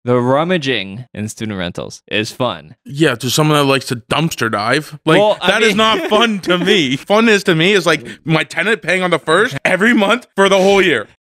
The rummaging in student rentals is fun. Yeah, to someone that likes to dumpster dive. Like, Well, that is not fun to me. Fun is to me is like my tenant paying on the first every month for the whole year.